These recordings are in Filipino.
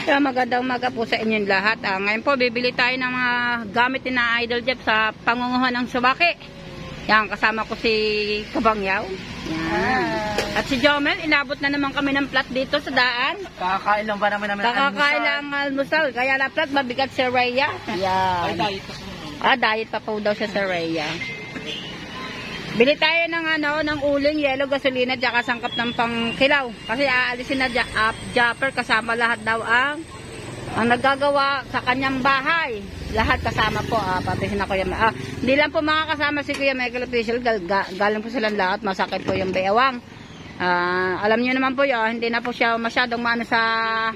Kaya magandang umaga po sa inyong lahat. Ngayon po, bibili tayo ng mga gamit ni na Idol Jeff sa pangunguhan ng subaki. Yan, kasama ko si Kabangyaw. Yan. At si Jomel, inabot na naman kami ng plat dito sa daan. Kakakain lang ba naman namin Kakakain lang almusal. Kaya na plat, mabigat si Rhea. Yan. Diet pa po daw siya si Rhea. Bili tayo ng uling, yellow, gasolina, tsaka sangkap ng pangkilaw. Kasi aalisin na Japper, kasama lahat daw ang naggagawa sa kanyang bahay. Lahat kasama po, pati si na Kuya hindi lang po makakasama si Kuya Michael Official, galing po silang lahat, masakit po yung bayawang. Alam niyo naman po yun, hindi na po siya masyadong maano sa...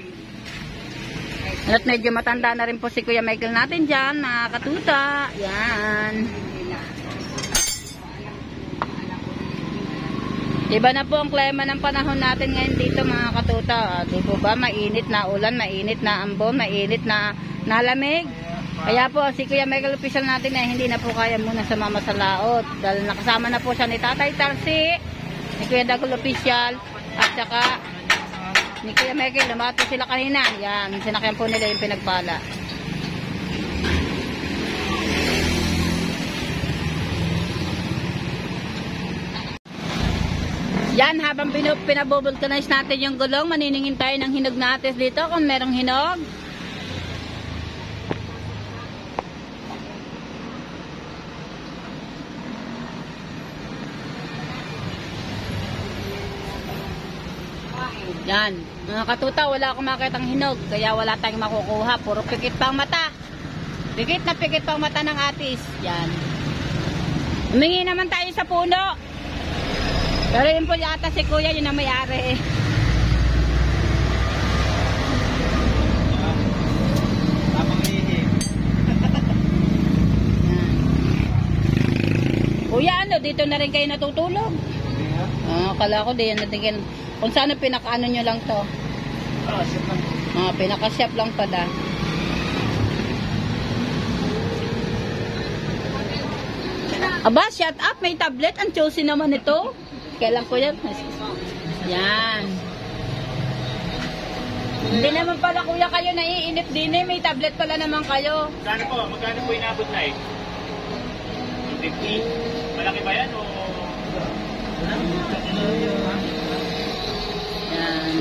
At medyo matanda na rin po si Kuya Michael natin dyan, mga katuta. Yan. Iba na po ang klima ng panahon natin ngayon dito, mga katuta. Di po ba? Mainit na ulan, mainit na ambon, mainit na lamig. Kaya po, si Kuya Michael Official natin ay hindi na po kaya muna sumama sa laot. Dahil nakasama na po siya ni Tatay Tarsi, ni Kuya Dagol Official, at saka ni Kuya Michael. Lumato sila kanina. Yan, sinakyan po nila yung pinagpala. Yan, habang pinabubulkanize natin yung gulong, maniningin tayo ng hinog natin dito kung merong hinog. Yan, mga katuta, wala akong makitang hinog, kaya wala tayong makukuha. Puro pikit pang mata. Pikit na pikit pang mata ng atis. Yan. Humingi naman tayo sa puno. Pero yun po yata si Kuya, yun ang may-ari. Kuya, dito na rin kayo natutulog? Akala ko din natin. Kung saan pinakaano nyo lang to? Pinaka-shop lang pala. Aba, shut up, may tablet. Ang choosy naman ito. Kailan ko yan? Yan. Hindi naman pala kuya kayo naiinip din eh. May tablet pala naman kayo. Magkano po inabot na eh? 50? Malaki ba yan o? Yan.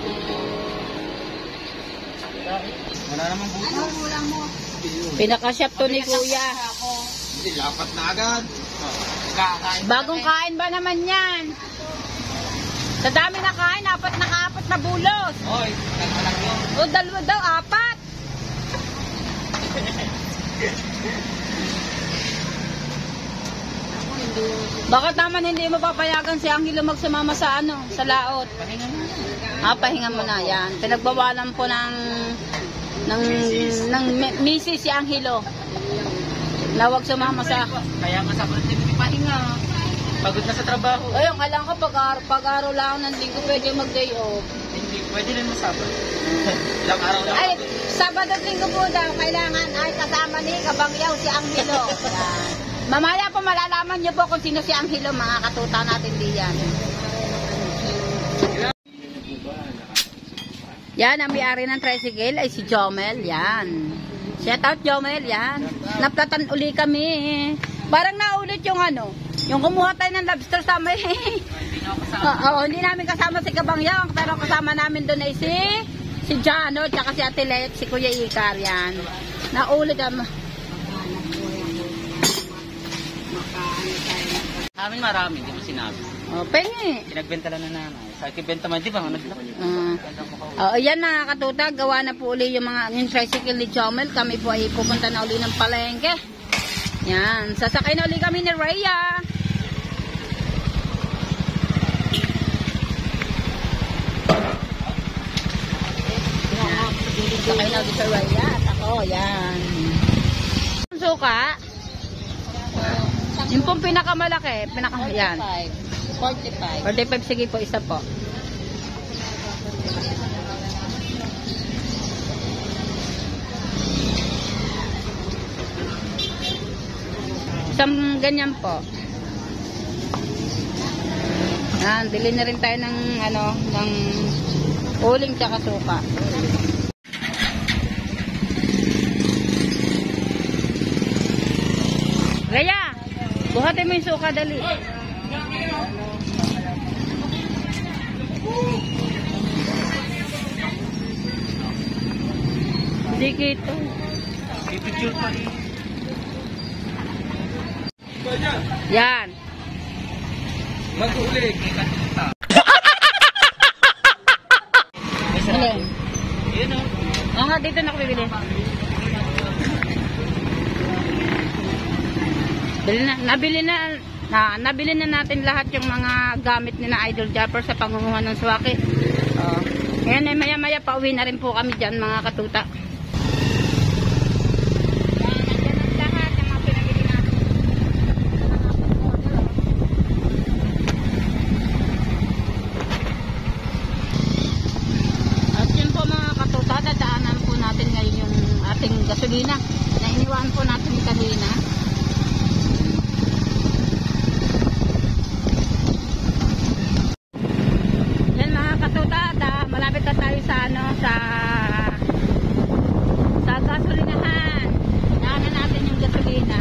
Wala namang buto. Pinaka-shop to ni kuya. Hindi, lapat na agad. Bagong kain ba naman yan? Sa dami na kain, apat na bulos. Oy, dalawa lang yun. O, dalawa daw, apat. Bakit naman hindi mo papayagan si Angelo magsumama sa sa laot? Pahinga mo. Pahinga mo na yan. Pinagbawalan po ng misis si Angelo. Na wag sumama sa... Kaya nga sa konti pahinga. Pagod na sa trabaho. Ayun, kailangan ko pag-araw lang ng linggo pwede mag-day off. Hindi, pwede rin masabot. Ilang araw lang. Ay, Sabado at linggo po daw, kailangan ay kasama ni Kabangyaw si Angelo. Mamaya po malalaman niyo po kung sino si Angelo, mga katuta natin diyan. Yan, ang may-ari ng tricycle ay si Jomel. Yan. Shout out Jomel, yan. Naplatan uli kami. Parang naulit yung yung kumuha tayo ng lobster sa may... hindi namin kasama si Kabangyaw, pero kasama namin doon ay si Jano, tsaka si Ate Let, si Kuya Ikar, yan. Naulit ang... Amin marami, di mo sinabi. Pengi. Pinagbenta lang na nanay. Sa ikibenta man, di ba? Yan mga katuta, gawa na po uli yung tricycle ni Jomel. Kami po ay pupunta na uli ng palengke. Yan, sasakay na uli kami ni Rhea. Sasakay na uli sa Rhea. At ako, yan. Suka. Yung pong pinakamalaki, yan. 45. 45, sige po, isa po. Isang ganyan po. Yan, bili na rin tayo ng uling tsaka suka. Buhatin mo yung suka, dali. Hindi kita. Pipicture pa rin. Yan. Mag-ulig. Alin? Yun o. Oo nga, dito na ako bibili. Nabili na natin lahat yung mga gamit ni na Idol Japper sa pangunguha ng swaki. Ngayon ay maya-maya pauwi na rin po kami dyan mga katuta. Yan, nandiyan ang lahat ng mga pinabili natin. At yun po mga katuta, dadaanan po natin ngayon yung ating gasolina na iniwan po natin kanina. Malapit na tayo sa sa gasolinahan. Daanan natin yung gasolina.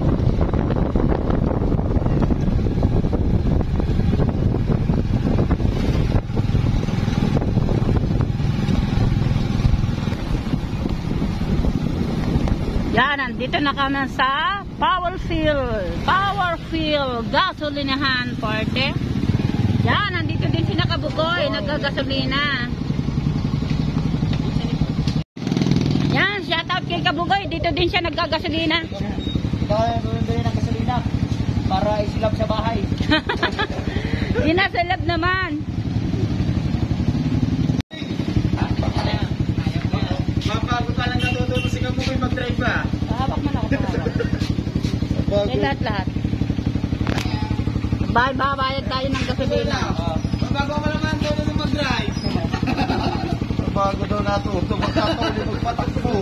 Yan, nandito na kami sa Power Fuel gasolinahan parte. Yan, nandito din si Nakabugoy, nagagasolina. Yan, shoutout kay Kabugoy, dito din siya naggagasolina. Dahil doon ng gasolina para isilap sa bahay. Di na sa lab naman. Mapagod ka lang natututo si Kabugoy mag-drive ba? Hawak man ako. May lahat-lahat. Bayad tayo ng gasolina. Bago ka naman doon mag-drive. Bago daw natuto, magkakauli magpatakbo.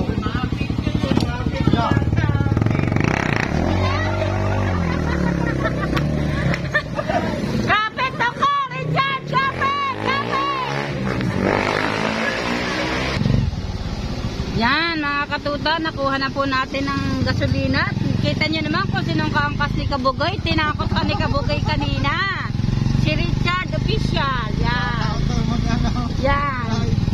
Kapit ako! Richard! Kapit! Yan mga katuta, nakuha na po natin ng gasolina. Kita nyo naman kung sinong kaangkas ni Kabugoy. Tinakot ka ni Kabugoy kanina. Si Richard Official. Yan. Yan.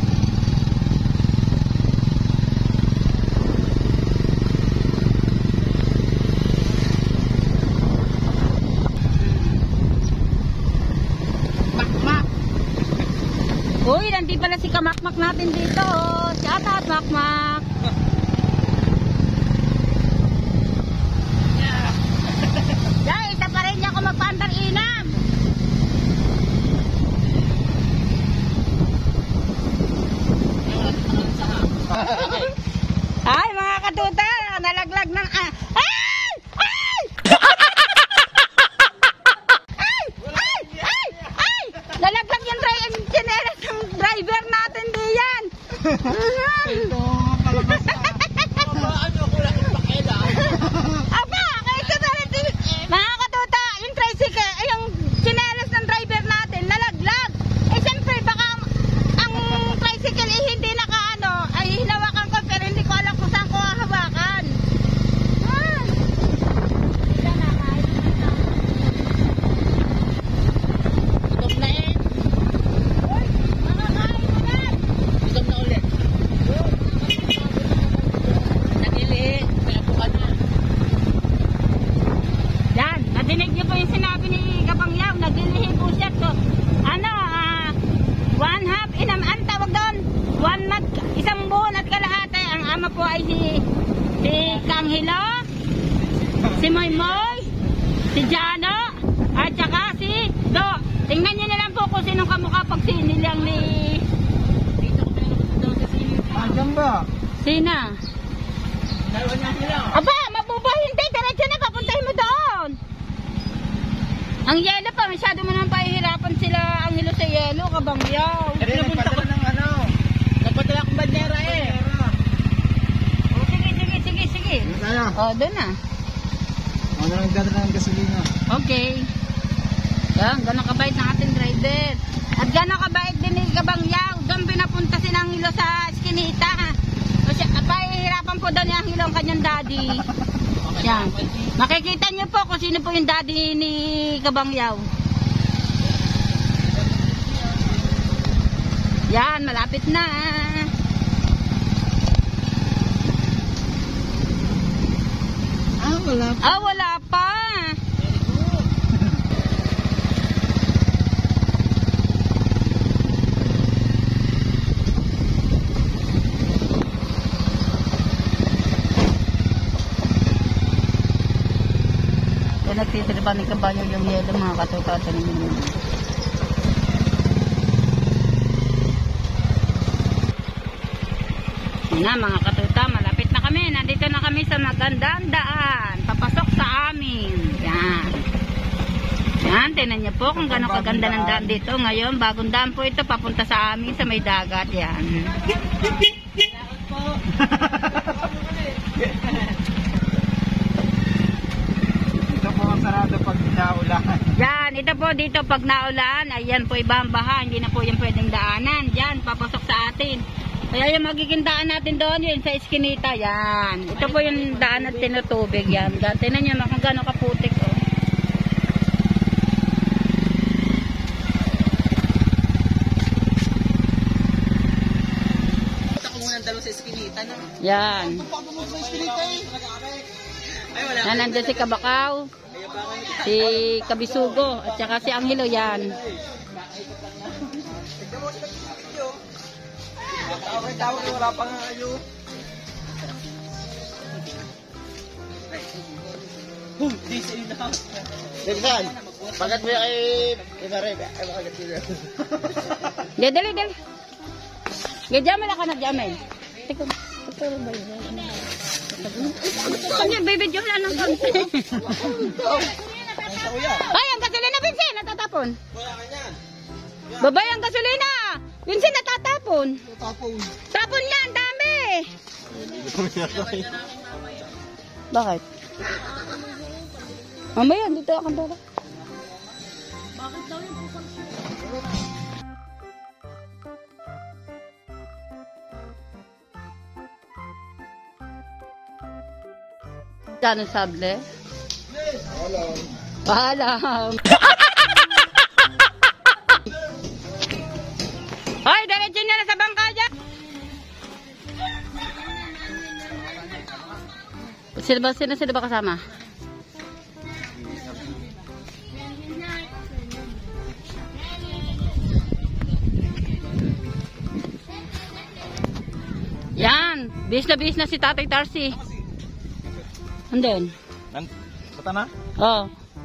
Makmak. Uy, nandito pala si Kamakmak natin dito. Shout out, Makmak. Magpantar-inam. Ay, mga katuta, nalaglag ng ay! Ay! Ay! Nalaglag yung chinelas ng driver natin diyan. Ito, palabas ka. Ano ko lang yung pakila. Aba, kaya mga katuta, yung tricycle, yung chinelas ng driver natin, nalaglag. Eh, siyempre, baka ang tricycle hindi nakaano, ay hinawakan ko, pero hindi ko alam kung saan ko hawakan. Wala na, kahit na. Stop na eh. Uy, makakain mo na. Stop na ulit. Nagili, kaya po ka na. Yan, nadinig niyo po yung sinabi ni Kapangyaw, naglilihi po siya to. Ano, 1/2 ang tawag doon, 1 month, isang buwan at kalahati. Ang ama po ay si Kanghilo, si Moymoy, si Jano, at saka si Do. Tingnan niyo na lang po kung sinong kamukha pag sinilang ni... Andiyan ba? Sina? Dalawa niya sila. Aba, mabuba hindi, diretso na, papuntahin mo doon. Ang yelo pa, masyado mo naman pahihirapan sila ang hilo sa yelo, Kabangyaw. Nagpadala ng ano? Nagpadala akong bandera eh. Oh, sige. Tayo. Oh, doon na. Ano lang nagdadala ng gasolina? Okay. Yan, gano'ng kabait ng ating driver. At gano'ng kabait din ni Kabangyaw. Doon pinapunta si ng hilo sa Eskinita. Kasi pahihirapan po doon yung hilo ang kanyang daddy. Yan. Makikita niyo po kung sino po yung daddy ni Kabangyaw. Yan, malapit na. Wala. Wala pa. Nagtitripa ni kabayo yung yelo mga katukato ng mga. Yan na mga katuta, malapit na kami. Nandito na kami sa magandang daan. Papasok sa amin. Yan. Yan, tinan niyo po kung gano'ng kaganda ng daan dito. Ngayon, bagong daan po ito papunta sa amin sa may dagat. Yan. Sarado pag naulan. Yan, ito po dito pag naulan, ayan po ibang baha, hindi na po yan pwedeng daanan. Yan, papasok sa atin. Kaya yung magiging daan natin doon, yun sa Eskinita, yan. Ito po yung daan at tinutubig, yan. Tingnan nyo kung gano'ng kaputik, oh. Ito ko muna dalo sa Eskinita, no? Yan. Yan, nandun si Kabakaw, si Kabisugo, at saka si Anghelo, yan. Tawag wala pang ayo. Di sa ina. Dagsan. Pagat mo kay Mare, ay makagat dito. Dali. Gadyamal ka na, Jamel. Teka, ba yun? Kanya, baby, Diyo na ng konti. Ay, ang gasolina, Vincent, natatapon. Babay, ang gasolina. Vincent, natatapon. Tapon yan, dami. Bakit? Mamaya, dito ako dala. Bakit daw yung pusang Gano sable? Paalam. Hoy, diretso niya na sa bangka dyan. Sino ba kasama? Yan, bis na si Tatay Tarsi. Andun. Bata na? Oo.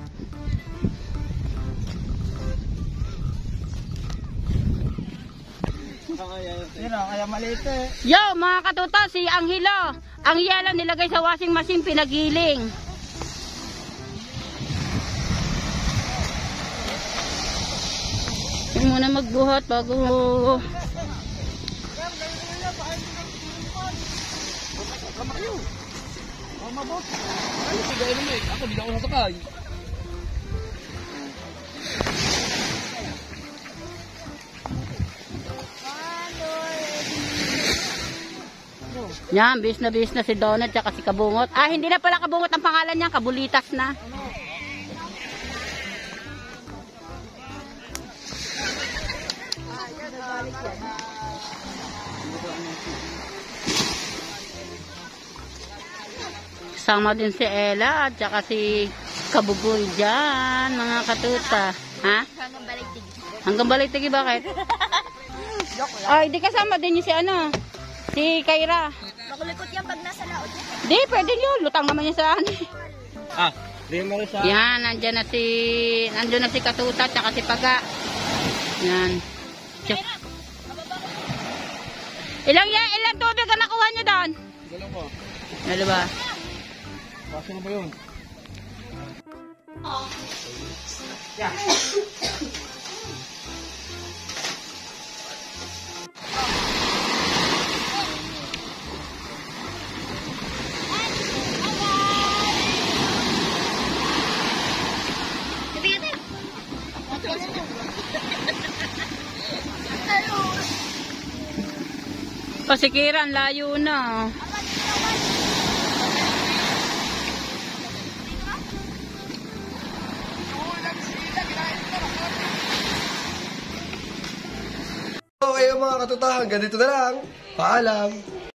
Yun o, kaya maliit eh. Yo, mga katuta, si Anghelo. Ang yelo nilagay sa washing machine, pinagiling. Yung muna magbuhat bago... Mabot. Ano sigaw naman eh? Ako, di ako nasakay. Yan, bis na si Donald tsaka si Kabungot. Ah, hindi na pala Kabungot ang pangalan niya, Kabulitas na. Sama din si Ella at saka si Kabugoy dyan, mga katuta. Ha? Hanggang baligtig. Hanggang Baligtigi, bakit? Ay, di kasama din yung si ano, si Kyra. Makulikot yan pag nasa laot niya. Di, pwede yun. Lutang naman yan sa ano. Di mo rin sa... Yan, nandyan na si Katuta at saka si Paga. Yan. Ilang tubig ang nakuha nyo doon? Dalawa mo. Dalawa. Paso na ba yun? Pasikiran, layo na. mga katotahan, ganito na lang. Paalam.